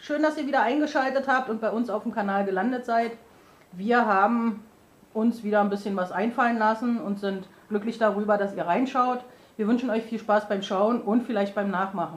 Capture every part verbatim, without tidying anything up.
Schön, dass ihr wieder eingeschaltet habt und bei uns auf dem Kanal gelandet seid. Wir haben uns wieder ein bisschen was einfallen lassen und sind glücklich darüber, dass ihr reinschaut. Wir wünschen euch viel Spaß beim Schauen und vielleicht beim Nachmachen.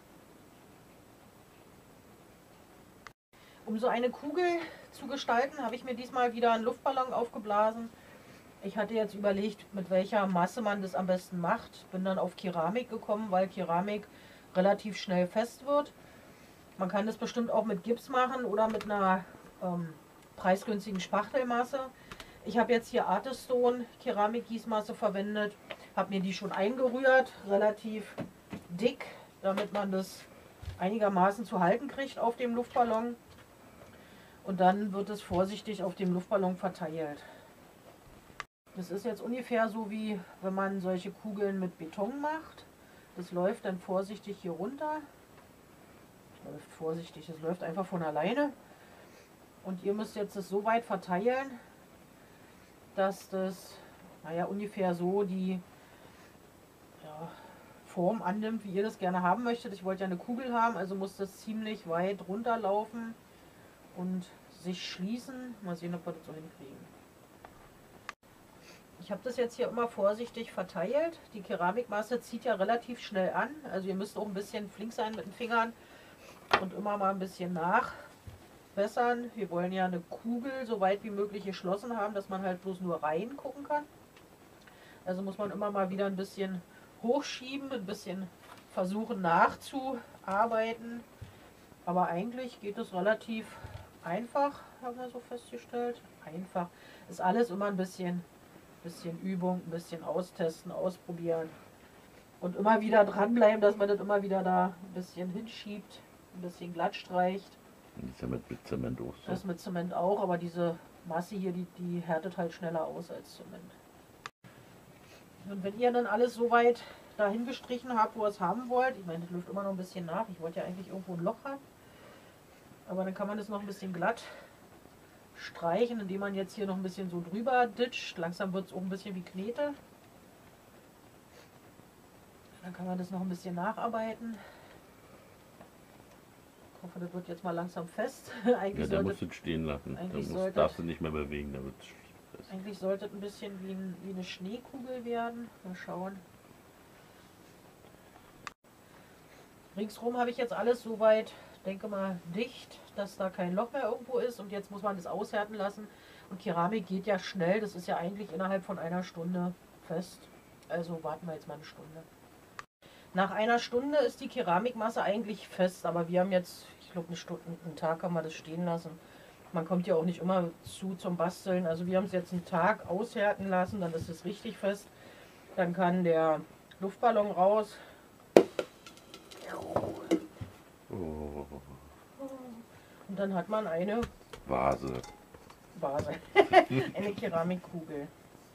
Um so eine Kugel zu gestalten, habe ich mir diesmal wieder einen Luftballon aufgeblasen. Ich hatte jetzt überlegt, mit welcher Masse man das am besten macht. Bin dann auf Keramik gekommen, weil Keramik relativ schnell fest wird. Man kann das bestimmt auch mit Gips machen oder mit einer ähm, preisgünstigen Spachtelmasse. Ich habe jetzt hier Artistone Keramikgießmasse verwendet, habe mir die schon eingerührt, relativ dick, damit man das einigermaßen zu halten kriegt auf dem Luftballon. Und dann wird es vorsichtig auf dem Luftballon verteilt. Das ist jetzt ungefähr so, wie wenn man solche Kugeln mit Beton macht. Das läuft dann vorsichtig hier runter. Läuft vorsichtig, es läuft einfach von alleine. Und ihr müsst jetzt das so weit verteilen, dass das, naja, ungefähr so die ja, Form annimmt, wie ihr das gerne haben möchtet. Ich wollte ja eine Kugel haben, also muss das ziemlich weit runterlaufen und sich schließen. Mal sehen, ob wir das so hinkriegen. Ich habe das jetzt hier immer vorsichtig verteilt. Die Keramikmasse zieht ja relativ schnell an. Also ihr müsst auch ein bisschen flink sein mit den Fingern und immer mal ein bisschen nachbessern. Wir wollen ja eine Kugel so weit wie möglich geschlossen haben, dass man halt bloß nur rein gucken kann. Also muss man immer mal wieder ein bisschen hochschieben, ein bisschen versuchen nachzuarbeiten. Aber eigentlich geht es relativ einfach, haben wir so festgestellt. Einfach ist alles immer ein bisschen bisschen Übung, ein bisschen austesten, ausprobieren und immer wieder dranbleiben, dass man das immer wieder da ein bisschen hinschiebt, ein bisschen glatt streicht. Das ist ja mit, mit Zement auch so. Das mit Zement auch, aber diese Masse hier, die, die härtet halt schneller aus als Zement. Und wenn ihr dann alles so weit dahin gestrichen habt, wo ihr es haben wollt, ich meine, das läuft immer noch ein bisschen nach, ich wollte ja eigentlich irgendwo ein Loch haben, aber dann kann man das noch ein bisschen glatt streichen, indem man jetzt hier noch ein bisschen so drüber ditcht. Langsam wird es auch ein bisschen wie Knete. Dann kann man das noch ein bisschen nacharbeiten. Ich hoffe, das wird jetzt mal langsam fest. Eigentlich ja, da sollte, musst du es stehen lassen. Da musst, sollte, darfst du nicht mehr bewegen. Da wird's fest. Eigentlich sollte es ein bisschen wie, ein, wie eine Schneekugel werden. Mal schauen. Ringsrum habe ich jetzt alles soweit, denke mal, dicht, dass da kein Loch mehr irgendwo ist. Und jetzt muss man das aushärten lassen. Und Keramik geht ja schnell. Das ist ja eigentlich innerhalb von einer Stunde fest. Also warten wir jetzt mal eine Stunde. Nach einer Stunde ist die Keramikmasse eigentlich fest. Aber wir haben jetzt, ich glaube, eine Stunde, einen Tag haben wir das stehen lassen. Man kommt ja auch nicht immer zu zum Basteln. Also wir haben es jetzt einen Tag aushärten lassen. Dann ist es richtig fest. Dann kann der Luftballon raus. Oh. Und dann hat man eine Vase. Vase. Eine Keramikkugel.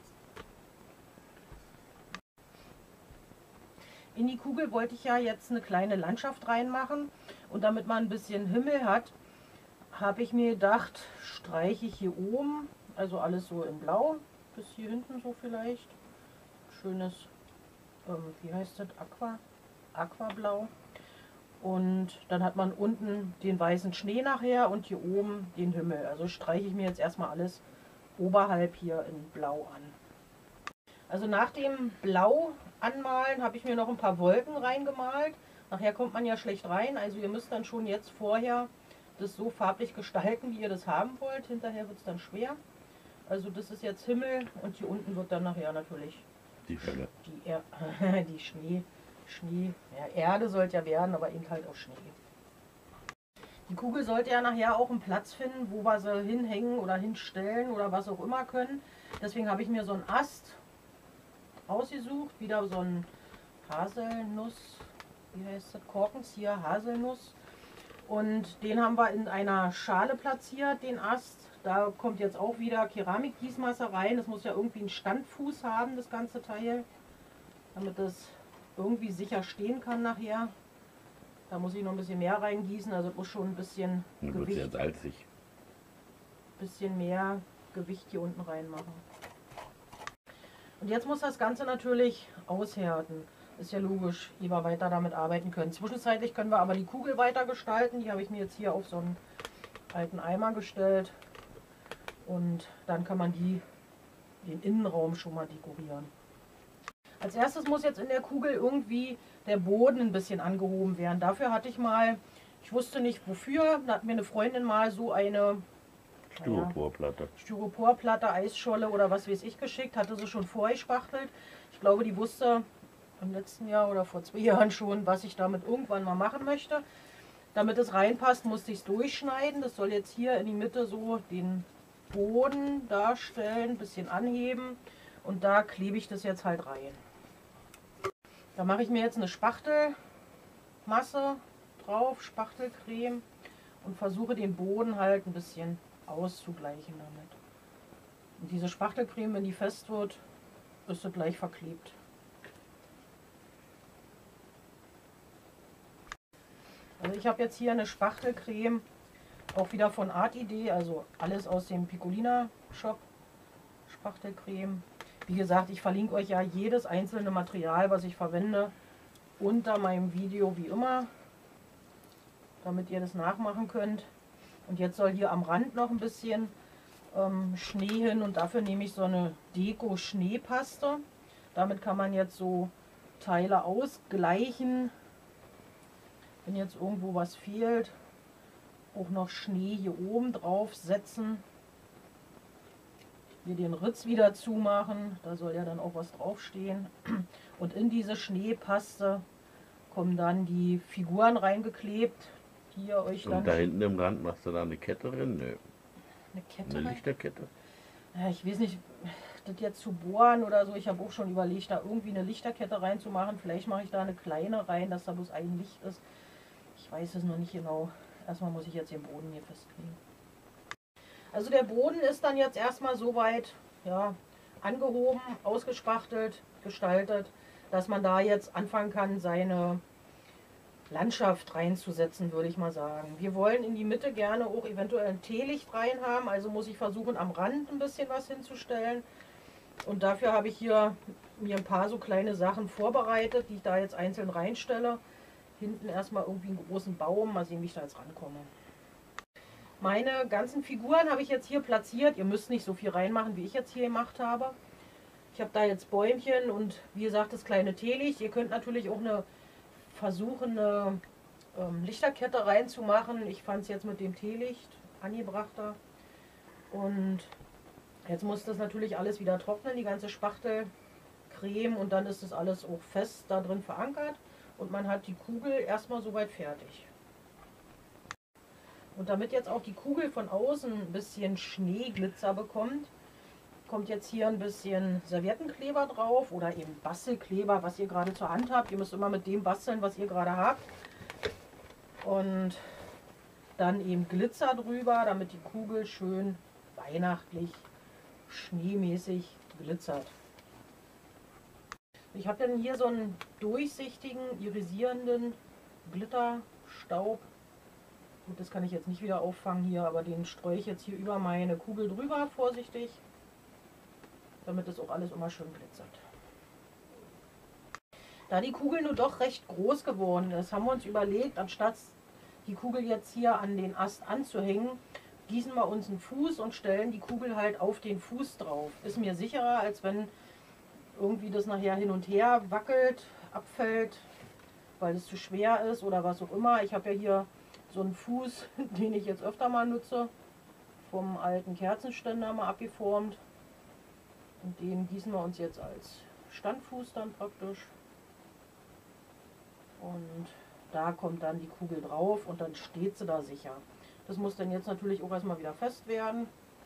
In die Kugel wollte ich ja jetzt eine kleine Landschaft reinmachen. Und damit man ein bisschen Himmel hat, habe ich mir gedacht, streiche ich hier oben, also alles so in Blau, bis hier hinten so vielleicht. Schönes, ähm, wie heißt das, Aqua? Aquablau. Und dann hat man unten den weißen Schnee nachher und hier oben den Himmel. Also streiche ich mir jetzt erstmal alles oberhalb hier in Blau an. Also nach dem Blau anmalen habe ich mir noch ein paar Wolken reingemalt. Nachher kommt man ja schlecht rein. Also ihr müsst dann schon jetzt vorher das so farblich gestalten, wie ihr das haben wollt. Hinterher wird es dann schwer. Also das ist jetzt Himmel und hier unten wird dann nachher natürlich Die Hölle. Die, er die Schnee. Schnee, ja, Erde sollte ja werden, aber eben halt auch Schnee. Die Kugel sollte ja nachher auch einen Platz finden, wo wir sie hinhängen oder hinstellen oder was auch immer können. Deswegen habe ich mir so einen Ast ausgesucht, wieder so ein Haselnuss, wie heißt das, Korkenzieher, Haselnuss. Und den haben wir in einer Schale platziert, den Ast. Da kommt jetzt auch wieder Keramikgießmasse rein. Das muss ja irgendwie einen Standfuß haben, das ganze Teil, damit das irgendwie sicher stehen kann nachher. Da muss ich noch ein bisschen mehr reingießen, also muss schon ein bisschen Dann Gewicht, wird es ja salzig. bisschen mehr Gewicht hier unten reinmachen. Und jetzt muss das Ganze natürlich aushärten. Ist ja logisch, ehe wir weiter damit arbeiten können. Zwischenzeitlich können wir aber die Kugel weiter gestalten. Die habe ich mir jetzt hier auf so einen alten Eimer gestellt. Und dann kann man die, den Innenraum schon mal dekorieren. Als erstes muss jetzt in der Kugel irgendwie der Boden ein bisschen angehoben werden. Dafür hatte ich mal, ich wusste nicht wofür, da hat mir eine Freundin mal so eine Styroporplatte. Naja, Styroporplatte, Eisscholle oder was weiß ich geschickt, hatte sie schon vorgespachtelt. Ich glaube, die wusste im letzten Jahr oder vor zwei Jahren schon, was ich damit irgendwann mal machen möchte. Damit es reinpasst, musste ich es durchschneiden. Das soll jetzt hier in die Mitte so den Boden darstellen, ein bisschen anheben und da klebe ich das jetzt halt rein. Da mache ich mir jetzt eine Spachtelmasse drauf, Spachtelcreme und versuche den Boden halt ein bisschen auszugleichen damit. Und diese Spachtelcreme, wenn die fest wird, ist sie gleich verklebt. Also ich habe jetzt hier eine Spachtelcreme, auch wieder von Artidee, also alles aus dem Piccolina Shop. Spachtelcreme. Wie gesagt, ich verlinke euch ja jedes einzelne Material, was ich verwende, unter meinem Video wie immer, damit ihr das nachmachen könnt. Und jetzt soll hier am Rand noch ein bisschen ähm, Schnee hin und dafür nehme ich so eine Deko-Schneepaste. Damit kann man jetzt so Teile ausgleichen. Wenn jetzt irgendwo was fehlt, auch noch Schnee hier oben drauf setzen. Hier den Ritz wieder zumachen, da soll ja dann auch was draufstehen. Und in diese Schneepaste kommen dann die Figuren reingeklebt, die ihr euch dann... Und da hinten im Rand machst du da eine Kette drin? Nö. Eine Kette? Eine Lichterkette? Ja, ich weiß nicht, das jetzt zu bohren oder so. Ich habe auch schon überlegt, da irgendwie eine Lichterkette reinzumachen. Vielleicht mache ich da eine kleine rein, dass da bloß ein Licht ist. Ich weiß es noch nicht genau. Erstmal muss ich jetzt den Boden hier festkriegen. Also der Boden ist dann jetzt erstmal soweit ja, angehoben, ausgespachtelt, gestaltet, dass man da jetzt anfangen kann, seine Landschaft reinzusetzen, würde ich mal sagen. Wir wollen in die Mitte gerne auch eventuell ein Teelicht rein haben, also muss ich versuchen, am Rand ein bisschen was hinzustellen. Und dafür habe ich hier mir ein paar so kleine Sachen vorbereitet, die ich da jetzt einzeln reinstelle. Hinten erstmal irgendwie einen großen Baum, mal sehen, wie ich da jetzt rankomme. Meine ganzen Figuren habe ich jetzt hier platziert. Ihr müsst nicht so viel reinmachen, wie ich jetzt hier gemacht habe. Ich habe da jetzt Bäumchen und wie gesagt das kleine Teelicht. Ihr könnt natürlich auch eine versuchen, eine ähm, Lichterkette reinzumachen. Ich fand es jetzt mit dem Teelicht angebrachter. Und jetzt muss das natürlich alles wieder trocknen, die ganze Spachtelcreme. Und dann ist das alles auch fest da drin verankert. Und man hat die Kugel erstmal soweit fertig. Und damit jetzt auch die Kugel von außen ein bisschen Schneeglitzer bekommt, kommt jetzt hier ein bisschen Serviettenkleber drauf oder eben Bastelkleber, was ihr gerade zur Hand habt. Ihr müsst immer mit dem basteln, was ihr gerade habt. Und dann eben Glitzer drüber, damit die Kugel schön weihnachtlich, schneemäßig glitzert. Ich habe dann hier so einen durchsichtigen, irisierenden Glitterstaub. Gut, das kann ich jetzt nicht wieder auffangen hier, aber den streue ich jetzt hier über meine Kugel drüber, vorsichtig, damit das auch alles immer schön glitzert. Da die Kugel nur doch recht groß geworden ist, haben wir uns überlegt, anstatt die Kugel jetzt hier an den Ast anzuhängen, gießen wir uns einen Fuß und stellen die Kugel halt auf den Fuß drauf. Ist mir sicherer, als wenn irgendwie das nachher hin und her wackelt, abfällt, weil es zu schwer ist oder was auch immer. Ich habe ja hier so einen Fuß, den ich jetzt öfter mal nutze, vom alten Kerzenständer mal abgeformt. Und den gießen wir uns jetzt als Standfuß dann praktisch. Und da kommt dann die Kugel drauf und dann steht sie da sicher. Das muss dann jetzt natürlich auch erstmal wieder fest werden.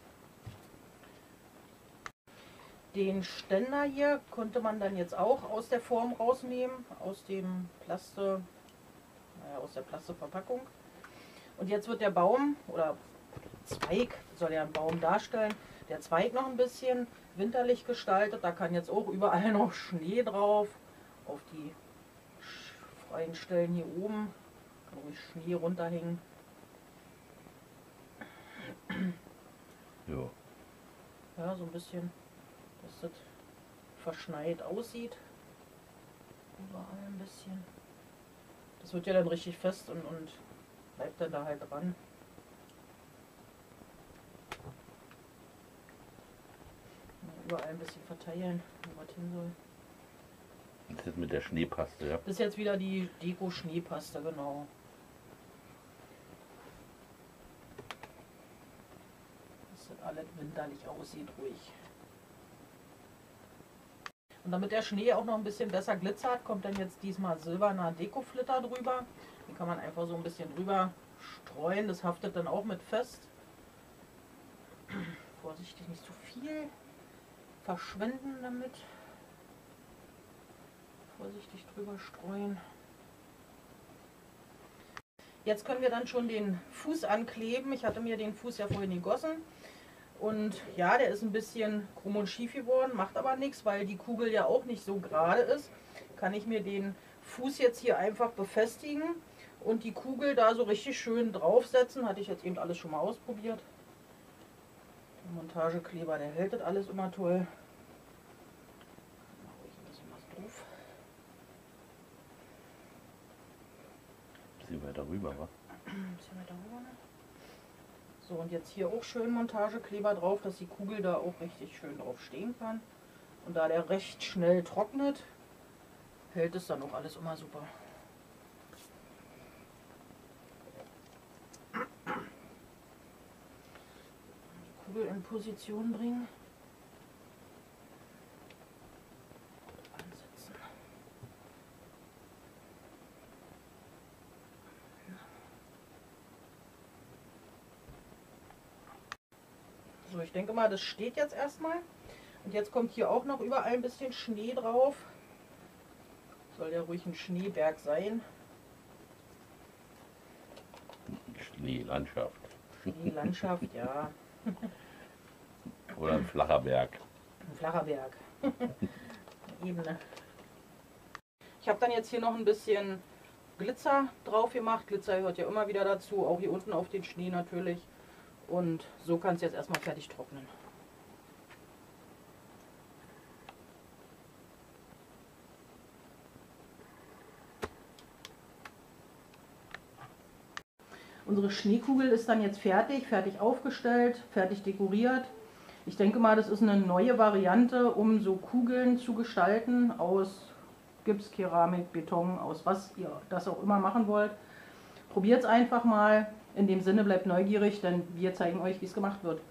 Den Ständer hier konnte man dann jetzt auch aus der Form rausnehmen, aus dem Plaste, naja, aus der Plasteverpackung. Und jetzt wird der Baum oder Zweig, soll ja ein Baum darstellen, der Zweig noch ein bisschen winterlich gestaltet. Da kann jetzt auch überall noch Schnee drauf, auf die freien Stellen hier oben kann ruhig Schnee runterhängen. Ja. Ja, so ein bisschen, dass das verschneit aussieht. Überall ein bisschen. Das wird ja dann richtig fest und, und bleibt dann da halt dran. Überall ein bisschen verteilen, wo was hin soll. Das ist jetzt mit der Schneepaste, ja. Das ist jetzt wieder die Deko-Schneepaste, genau. Dass das alles winterlich aussieht, ruhig. Und damit der Schnee auch noch ein bisschen besser glitzert, kommt dann jetzt diesmal silberner Deko-Flitter drüber. Den kann man einfach so ein bisschen drüber streuen, das haftet dann auch mit fest. Vorsichtig, nicht zu viel verschwenden damit. Vorsichtig drüber streuen. Jetzt können wir dann schon den Fuß ankleben. Ich hatte mir den Fuß ja vorhin gegossen. Und ja, der ist ein bisschen krumm und schief geworden, macht aber nichts, weil die Kugel ja auch nicht so gerade ist. Kann ich mir den Fuß jetzt hier einfach befestigen und die Kugel da so richtig schön draufsetzen. Hatte ich jetzt eben alles schon mal ausprobiert. Der Montagekleber, der hält das alles immer toll. Mach ruhig ein bisschen was drauf. Ein bisschen weiter rüber, wa? Ein bisschen weiter rüber, ne? So, und jetzt hier auch schön Montagekleber drauf, dass die Kugel da auch richtig schön drauf stehen kann. Und da der recht schnell trocknet, hält es dann auch alles immer super. Die Kugel in Position bringen. Ansetzen. So, ich denke mal, das steht jetzt erstmal. Und jetzt kommt hier auch noch überall ein bisschen Schnee drauf. Soll ja ruhig ein Schneeberg sein. Schneelandschaft. Schneelandschaft, ja. Oder ein flacher Berg. Ein flacher Berg. Eine Ebene. Ich habe dann jetzt hier noch ein bisschen Glitzer drauf gemacht. Glitzer gehört ja immer wieder dazu, auch hier unten auf den Schnee natürlich. Und so kann es jetzt erstmal fertig trocknen. Unsere Schneekugel ist dann jetzt fertig, fertig aufgestellt, fertig dekoriert. Ich denke mal, das ist eine neue Variante, um so Kugeln zu gestalten aus Gips, Keramik, Beton, aus was ihr das auch immer machen wollt. Probiert es einfach mal. In dem Sinne, bleibt neugierig, denn wir zeigen euch, wie es gemacht wird.